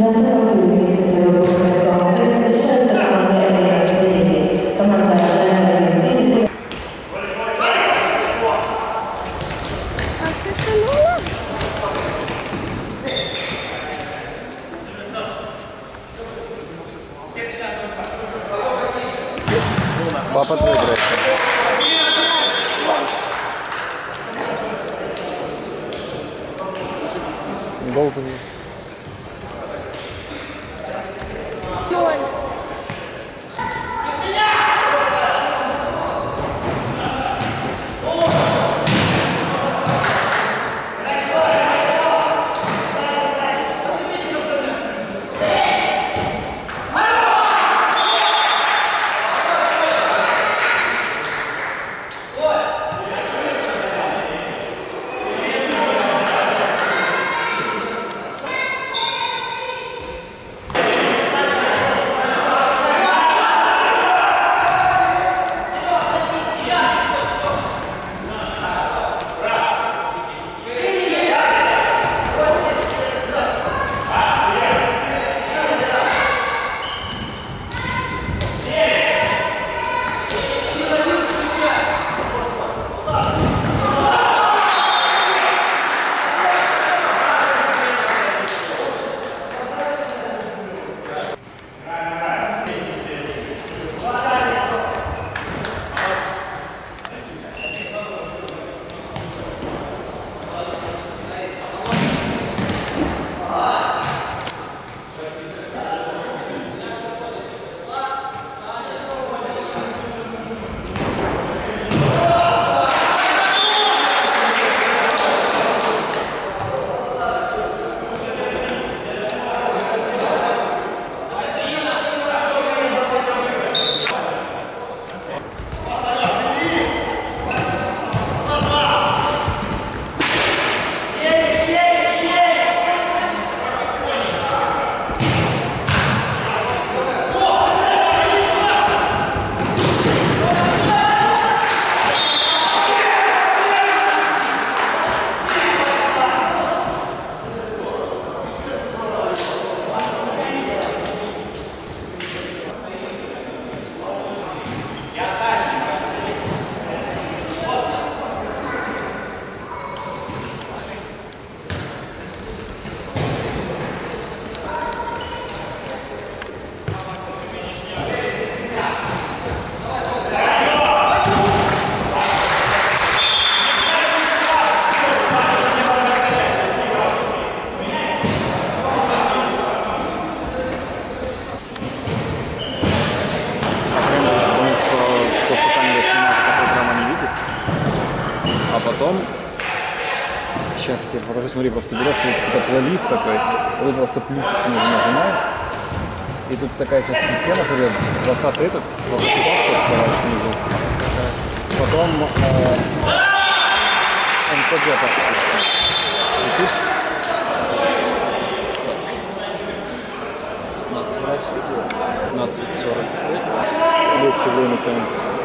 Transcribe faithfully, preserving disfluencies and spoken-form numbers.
Папа твой играет. Гол ты. Потом, сейчас я тебе покажу, смотри, просто берешь вот типа плейлист такой, ты просто плюсик нажимаешь, и тут такая сейчас система, смотри, двадцатый этот, вот внизу, потом э, эн пэ джи так, и тут пятнадцать сорок пять, легче время тянется.